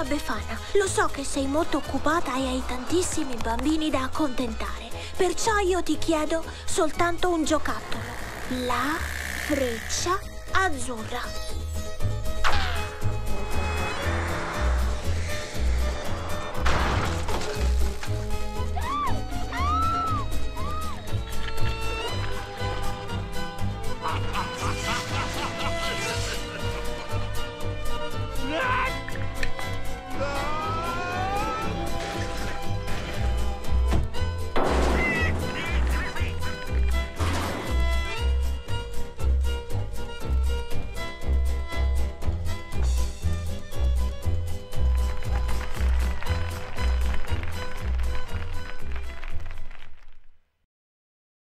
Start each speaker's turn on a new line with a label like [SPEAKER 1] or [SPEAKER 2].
[SPEAKER 1] Befana, lo so che sei molto occupata e hai tantissimi bambini da accontentare. Perciò io ti chiedo soltanto un giocattolo. La freccia azzurra.